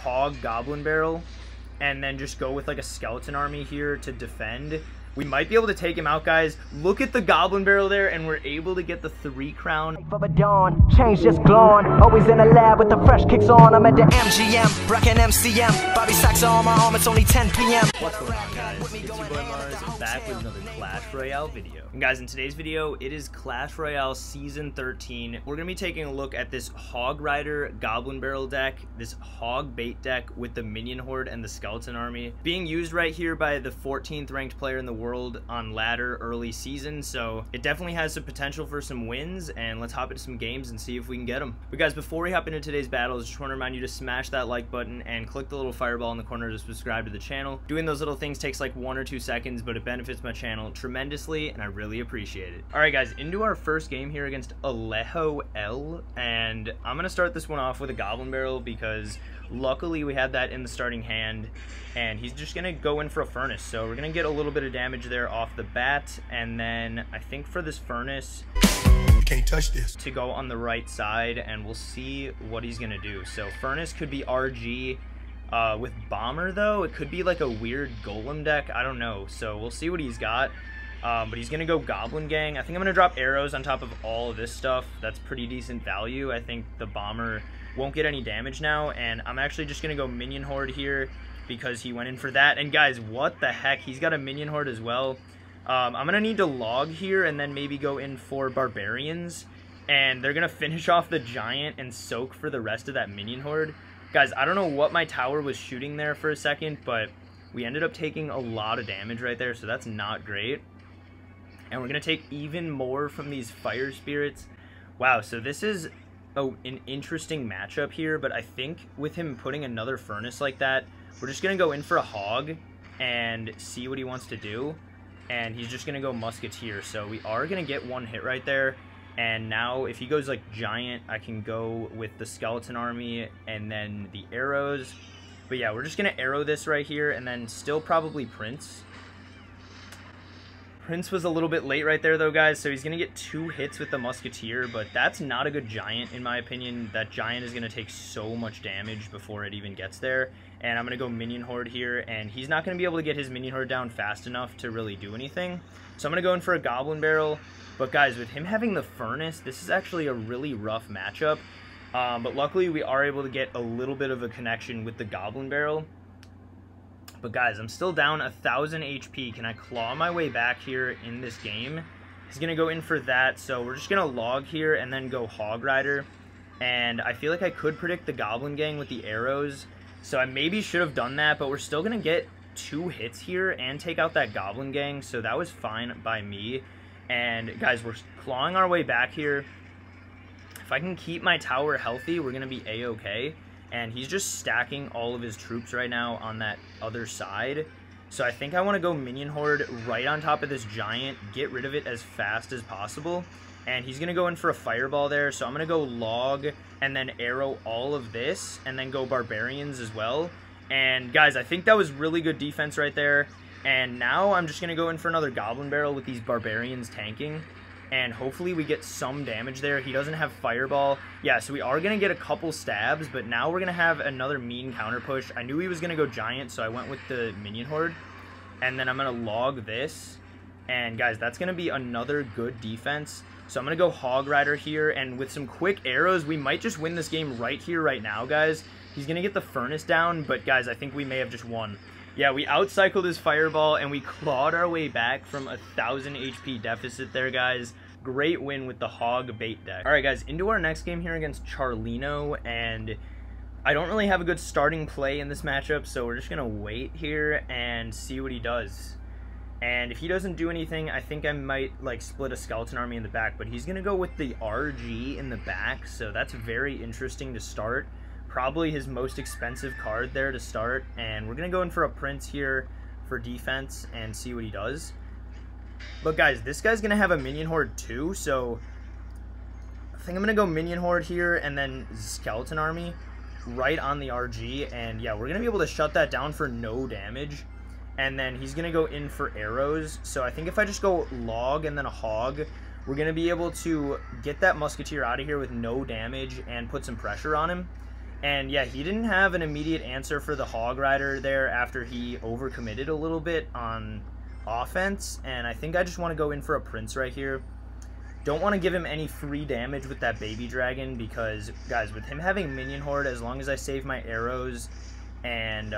hog goblin barrel and then just go with like a skeleton army here to defend, we might be able to take him out, guys. Look at the goblin barrel there, and we're able to get the 3 crown. For the dawn, change just glowing. Always in the lab with the fresh kicks on. I'm at the MGM, rockin' MCM. Bobby Sacks on my arm, it's only 10 p.m. What's going on, guys? It's your boy Mars, back with another Clash Royale video. And guys, in today's video, it is Clash Royale Season 13. We're going to be taking a look at this Hog Rider Goblin Barrel deck, this Hog Bait deck with the Minion Horde and the Skeleton Army. Being used right here by the 14th ranked player in the world on ladder early season, so it definitely has some potential for some wins, and let's hop into some games and see if we can get them. But guys, before we hop into today's battles, just want to remind you to smash that like button and click the little fireball in the corner to subscribe to the channel. Doing those little things takes like 1 or 2 seconds, but it benefits my channel tremendously, and I really appreciate it. Alright guys, into our first game here against Alejo L, and I'm going to start this one off with a Goblin Barrel because luckily we had that in the starting hand, and he's just going to go in for a Furnace, so we're going to get a little bit of damage there off the bat, and then I think for this Furnace, you can't touch this, to go on the right side, and we'll see what he's going to do. So Furnace could be RG, with Bomber though, it could be like a weird Golem deck, I don't know, so we'll see what he's got. But he's going to go Goblin Gang. I think I'm going to drop arrows on top of all of this stuff. That's pretty decent value. I think the Bomber won't get any damage now, and I'm actually just going to go Minion Horde here because he went in for that. And guys, what the heck? He's got a Minion Horde as well. I'm going to need to log here and then maybe go in for Barbarians, and they're going to finish off the Giant and soak for the rest of that Minion Horde. Guys, I don't know what my tower was shooting there for a second, but we ended up taking a lot of damage right there, so that's not great. And we're going to take even more from these Fire Spirits. Wow, so this is an interesting matchup here, but I think with him putting another Furnace like that, we're just going to go in for a Hog and see what he wants to do. And he's just going to go Musketeer, so we are going to get one hit right there. And now if he goes like Giant, I can go with the Skeleton Army and then the arrows. But yeah, we're just going to arrow this right here and then still probably Prince. Prince was a little bit late right there though, guys, so he's going to get 2 hits with the Musketeer, but that's not a good Giant in my opinion. That Giant is going to take so much damage before it even gets there, and I'm going to go Minion Horde here, and he's not going to be able to get his Minion Horde down fast enough to really do anything, so I'm going to go in for a Goblin Barrel. But guys, with him having the Furnace, this is actually a really rough matchup, but luckily we are able to get a little bit of a connection with the Goblin Barrel. But guys, I'm still down 1,000 HP. Can I claw my way back here in this game? He's going to go in for that, so we're just going to log here and then go Hog Rider. And I feel like I could predict the Goblin Gang with the arrows, so I maybe should have done that, but we're still going to get 2 hits here and take out that Goblin Gang, so that was fine by me. And guys, we're clawing our way back here. If I can keep my tower healthy, we're going to be A-okay. And he's just stacking all of his troops right now on that other side. So I think I want to go Minion Horde right on top of this Giant, get rid of it as fast as possible. And he's going to go in for a Fireball there, so I'm going to go Log and then arrow all of this, and then go Barbarians as well. And guys, I think that was really good defense right there. And now I'm just going to go in for another Goblin Barrel with these Barbarians tanking. And hopefully we get some damage there. He doesn't have Fireball. Yeah, so we are going to get a couple stabs, but now we're going to have another mean counter push. I knew he was going to go Giant, so I went with the Minion Horde. And then I'm going to log this. And guys, that's going to be another good defense. So I'm going to go Hog Rider here, and with some quick arrows, we might just win this game right here, right now, guys. He's going to get the Furnace down, but guys, I think we may have just won. Yeah, we outcycled his Fireball, and we clawed our way back from 1,000 HP deficit there, guys. Great win with the Hog Bait deck. Alright guys, into our next game here against Charlino, and I don't really have a good starting play in this matchup, so we're just going to wait here and see what he does. And if he doesn't do anything, I think I might like split a Skeleton Army in the back, but he's going to go with the RG in the back, so that's very interesting to start. Probably his most expensive card there to start, and we're going to go in for a Prince here for defense and see what he does. But guys, this guy's going to have a Minion Horde too, so I think I'm going to go Minion Horde here and then Skeleton Army right on the RG, and yeah, we're going to be able to shut that down for no damage. And then he's going to go in for arrows, so I think if I just go Log and then a Hog, we're going to be able to get that Musketeer out of here with no damage and put some pressure on him. And yeah, he didn't have an immediate answer for the Hog Rider there after he overcommitted a little bit on offense. And I think I just want to go in for a Prince right here. Don't want to give him any free damage with that baby dragon because, guys, with him having minion horde, as long as I save my arrows and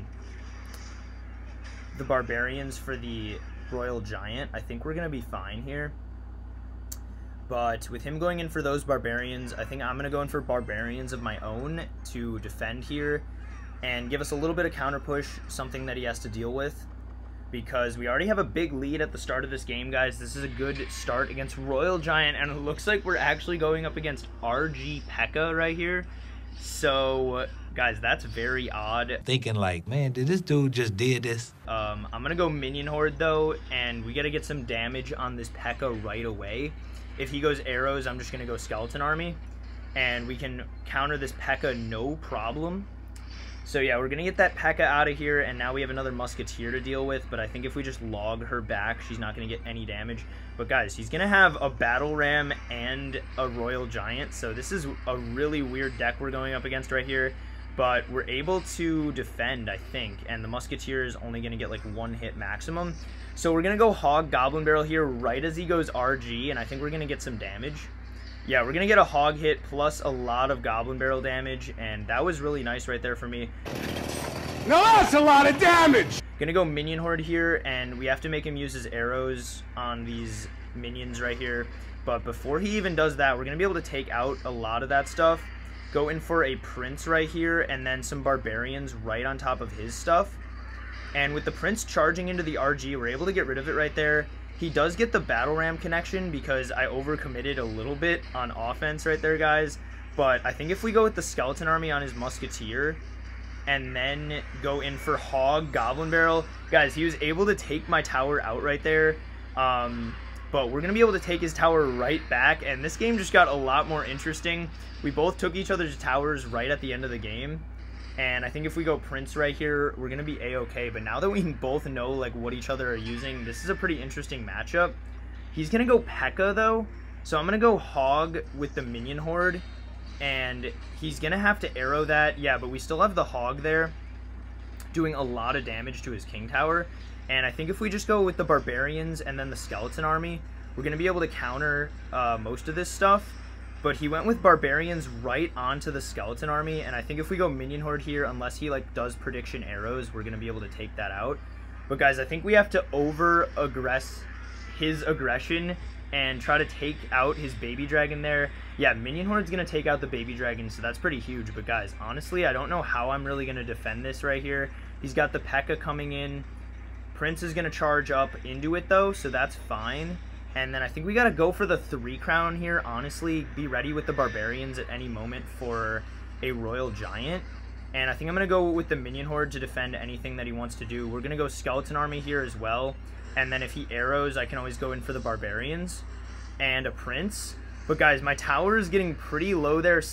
the barbarians for the royal giant, I think we're going to be fine here. But with him going in for those barbarians, I think I'm going to go in for barbarians of my own to defend here and give us a little bit of counter push, something that he has to deal with. Because we already have a big lead at the start of this game, guys. This is a good start against Royal Giant, and it looks like we're actually going up against RG P.E.K.K.A. right here. So, guys, that's very odd. Thinking like, man, did this dude just did this? I'm going to go Minion Horde, though, and we got to get some damage on this P.E.K.K.A. right away. If he goes arrows, I'm just going to go Skeleton Army, and we can counter this P.E.K.K.A. no problem. So yeah, we're going to get that P.E.K.K.A. out of here, and now we have another Musketeer to deal with, but I think if we just log her back, she's not going to get any damage. But guys, he's going to have a Battle Ram and a Royal Giant, so this is a really weird deck we're going up against right here. But we're able to defend, I think, and the Musketeer is only going to get like one hit maximum. So we're going to go Hog Goblin Barrel here right as he goes RG, and I think we're going to get some damage. Yeah, we're going to get a Hog hit plus a lot of Goblin Barrel damage, and that was really nice right there for me. Now that's a lot of damage! Going to go Minion Horde here, and we have to make him use his arrows on these minions right here. But before he even does that, we're going to be able to take out a lot of that stuff. Go in for a Prince right here, and then some Barbarians right on top of his stuff. And with the Prince charging into the RG, we're able to get rid of it right there. He does get the Battle Ram connection because I overcommitted a little bit on offense right there, guys. But I think if we go with the Skeleton Army on his Musketeer and then go in for Hog Goblin Barrel, guys, he was able to take my tower out right there. But we're going to be able to take his tower right back, and this game just got a lot more interesting. We both took each other's towers right at the end of the game. And I think if we go Prince right here, we're going to be A-okay. But now that we both know like what each other are using, this is a pretty interesting matchup. He's going to go P.E.K.K.A. though. So I'm going to go Hog with the Minion Horde. And he's going to have to arrow that. Yeah, but we still have the Hog there doing a lot of damage to his King Tower. And I think if we just go with the Barbarians and then the Skeleton Army, we're going to be able to counter most of this stuff. But he went with Barbarians right onto the Skeleton Army, and I think if we go Minion Horde here, unless he like does prediction arrows, we're going to be able to take that out. But guys, I think we have to over-aggress his aggression and try to take out his Baby Dragon there. Yeah, Minion Horde's going to take out the Baby Dragon, so that's pretty huge. But guys, honestly, I don't know how I'm really going to defend this right here. He's got the P.E.K.K.A. coming in. Prince is going to charge up into it, though, so that's fine. And then I think we got to go for the 3 crown here, honestly. Be ready with the Barbarians at any moment for a Royal Giant. And I think I'm going to go with the Minion Horde to defend anything that he wants to do. We're going to go Skeleton Army here as well. And then if he arrows, I can always go in for the Barbarians and a Prince. But guys, my tower is getting pretty low there,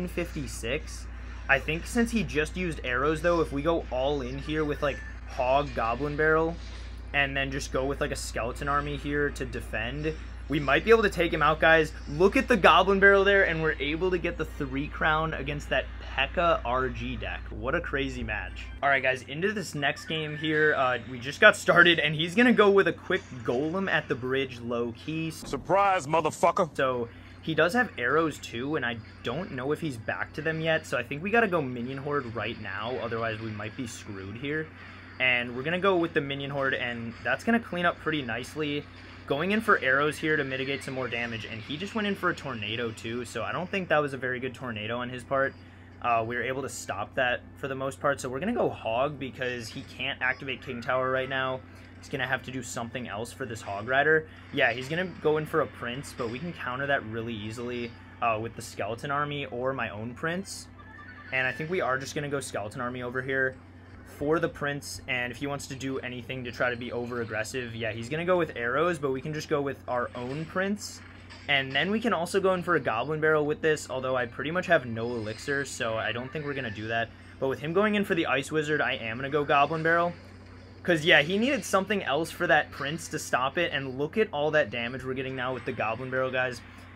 756. I think since he just used arrows, though, if we go all in here with like Hog Goblin Barrel and then just go with like a Skeleton Army here to defend, we might be able to take him out, guys. Look at the Goblin Barrel there, and we're able to get the 3 crown against that P.E.K.K.A. RG deck. What a crazy match. All right, guys, into this next game here. We just got started, and he's going to go with a quick Golem at the bridge low-key. Surprise, motherfucker. So he does have arrows too, and I don't know if he's back to them yet, so I think we got to go Minion Horde right now, otherwise we might be screwed here. And we're going to go with the Minion Horde, and that's going to clean up pretty nicely. Going in for arrows here to mitigate some more damage, and he just went in for a tornado too, so I don't think that was a very good tornado on his part. We were able to stop that for the most part, so we're going to go Hog because he can't activate King Tower right now. He's going to have to do something else for this Hog Rider. Yeah, he's going to go in for a Prince, but we can counter that really easily with the Skeleton Army or my own Prince. And I think we are just going to go Skeleton Army over here for the Prince, and if he wants to do anything to try to be over aggressive, yeah, he's gonna go with arrows, but we can just go with our own Prince, and then we can also go in for a Goblin Barrel with this, although I pretty much have no elixir, so I don't think we're gonna do that. But with him going in for the Ice Wizard, I am gonna go Goblin Barrel, because yeah, he needed something else for that Prince to stop it, and look at all that damage we're getting now with the Goblin Barrel, guys.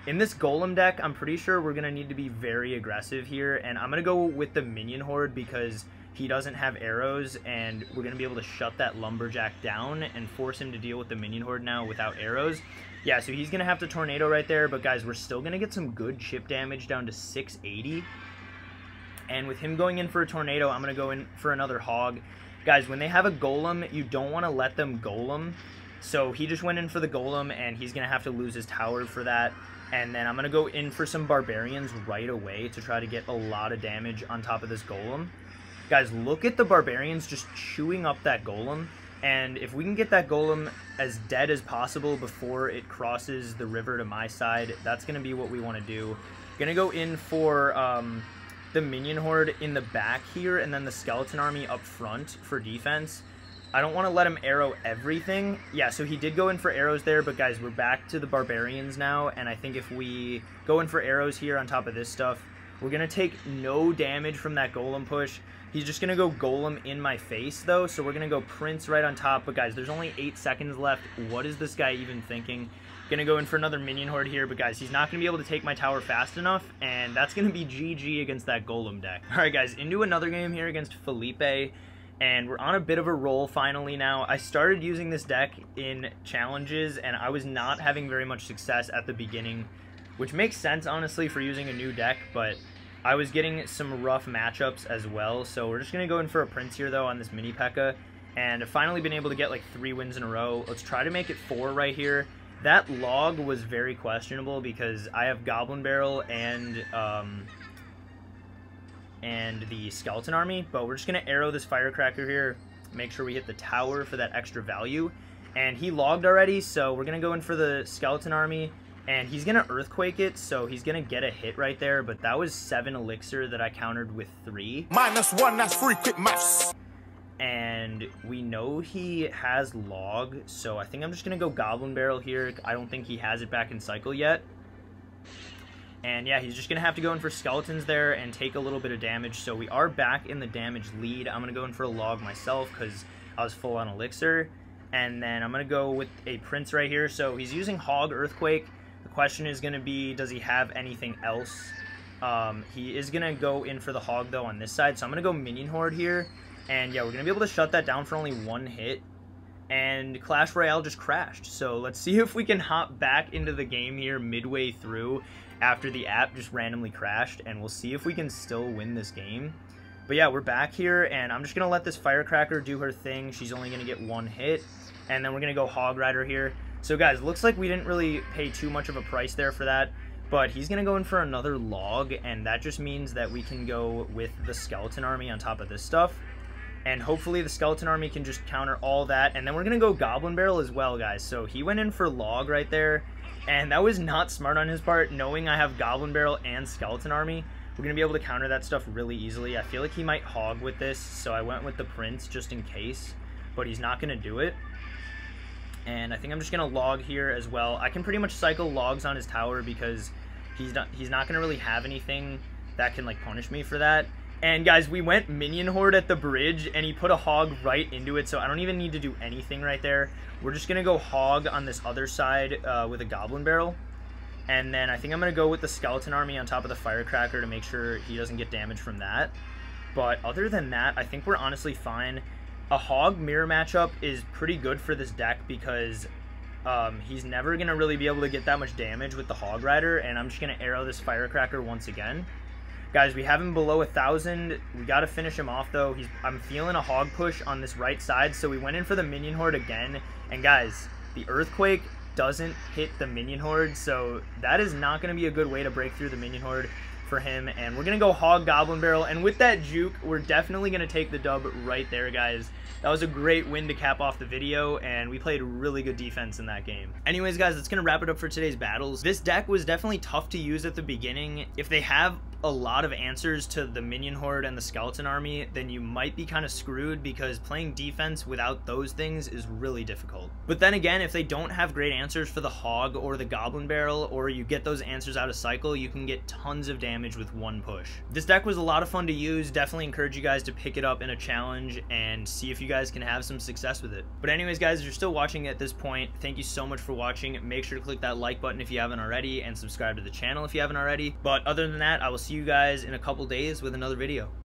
In this golem deck, I'm pretty sure we're going to need to be very aggressive here, and I'm going to go with the minion horde because he doesn't have arrows, and we're going to be able to shut that lumberjack down and force him to deal with the minion horde now without arrows. Yeah, so he's going to have to tornado right there, but guys, we're still going to get some good chip damage down to 680. And with him going in for a tornado, I'm going to go in for another hog. Guys, when they have a golem, you don't want to let them golem. So he just went in for the golem, and he's going to have to lose his tower for that. And then I'm going to go in for some barbarians right away to try to get a lot of damage on top of this golem. Guys, look at the barbarians just chewing up that golem. And if we can get that golem as dead as possible before it crosses the river to my side, that's going to be what we want to do. Going to go in for the minion horde in the back here, and then the skeleton army up front for defense. I don't want to let him arrow everything. Yeah, so he did go in for arrows there, but guys, we're back to the barbarians now, and I think if we go in for arrows here on top of this stuff, we're going to take no damage from that golem push. He's just going to go golem in my face, though, so we're going to go prince right on top. But guys, there's only 8 seconds left. What is this guy even thinking? Gonna go in for another minion horde here, but guys, he's not gonna be able to take my tower fast enough, and that's gonna be GG against that golem deck. All right, guys, into another game here against Felipe, and we're on a bit of a roll finally now. I started using this deck in challenges, and I was not having very much success at the beginning, which makes sense, honestly, for using a new deck, but I was getting some rough matchups as well. So we're just gonna go in for a prince here, though, on this mini P.E.K.K.A, and I've finally been able to get like 3 wins in a row. Let's try to make it 4 right here. That log was very questionable because I have Goblin Barrel and the Skeleton Army, but we're just going to arrow this Firecracker here, make sure we hit the tower for that extra value. And he logged already, so we're going to go in for the Skeleton Army, and he's going to Earthquake it, so he's going to get a hit right there, but that was 7 elixir that I countered with 3. -1, that's free, quick maths. And we know he has log, so I think I'm just going to go Goblin Barrel here. I don't think he has it back in cycle yet. And yeah, he's just going to have to go in for skeletons there and take a little bit of damage. So we are back in the damage lead. I'm going to go in for a log myself because I was full on elixir. And then I'm going to go with a prince right here. So he's using Hog Earthquake. The question is going to be, does he have anything else? He is going to go in for the hog, though, on this side. So I'm going to go Minion Horde here. And yeah, we're going to be able to shut that down for only 1 hit. And Clash Royale just crashed. So let's see if we can hop back into the game here midway through after the app just randomly crashed. And we'll see if we can still win this game. But yeah, we're back here. And I'm just going to let this Firecracker do her thing. She's only going to get 1 hit. And then we're going to go Hog Rider here. So guys, looks like we didn't really pay too much of a price there for that. But he's going to go in for another log. And that just means that we can go with the Skeleton Army on top of this stuff. And hopefully the Skeleton Army can just counter all that. And then we're going to go Goblin Barrel as well, guys. So he went in for log right there. And that was not smart on his part, knowing I have Goblin Barrel and Skeleton Army. We're going to be able to counter that stuff really easily. I feel like he might hog with this, so I went with the Prince just in case. But he's not going to do it. And I think I'm just going to log here as well. I can pretty much cycle logs on his tower because he's not going to really have anything that can, like, punish me for that. And guys, we went Minion Horde at the bridge, and he put a hog right into it, so I don't even need to do anything right there. We're just going to go hog on this other side with a Goblin Barrel. And then I think I'm going to go with the Skeleton Army on top of the Firecracker to make sure he doesn't get damage from that. But other than that, I think we're honestly fine. A hog mirror matchup is pretty good for this deck because he's never going to really be able to get that much damage with the Hog Rider, and I'm just going to arrow this Firecracker once again. Guys, we have him below 1,000. We got to finish him off, though. I'm feeling a hog push on this right side, so we went in for the Minion Horde again. And guys, the Earthquake doesn't hit the Minion Horde, so that is not going to be a good way to break through the Minion Horde for him. And we're going to go Hog Goblin Barrel, and with that juke, we're definitely going to take the dub right there, guys. That was a great win to cap off the video, and we played really good defense in that game. Anyways, guys, that's going to wrap it up for today's battles. This deck was definitely tough to use at the beginning. If they have a lot of answers to the minion horde and the skeleton army, then you might be kind of screwed, because playing defense without those things is really difficult. But then again, if they don't have great answers for the hog or the goblin barrel, or you get those answers out of cycle, you can get tons of damage with one push. This deck was a lot of fun to use. Definitely encourage you guys to pick it up in a challenge and see if you guys can have some success with it. But anyways guys, if you're still watching at this point, thank you so much for watching. Make sure to click that like button if you haven't already, and subscribe to the channel if you haven't already. But other than that, I will see you guys in a couple days with another video.